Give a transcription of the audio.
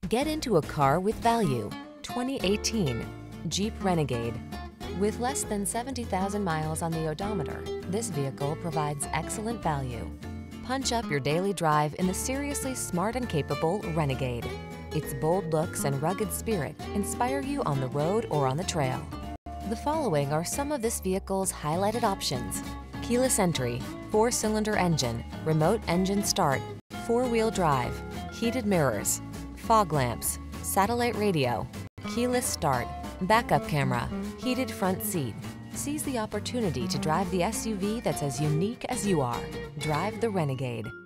Get into a car with value. 2018 Jeep Renegade. With less than 70,000 miles on the odometer, this vehicle provides excellent value. Punch up your daily drive in the seriously smart and capable Renegade. Its bold looks and rugged spirit inspire you on the road or on the trail. The following are some of this vehicle's highlighted options: keyless entry, 4-cylinder engine, remote engine start, 4-wheel drive, heated mirrors, fog lamps, satellite radio, keyless start, backup camera, heated front seat. Seize the opportunity to drive the SUV that's as unique as you are. Drive the Renegade.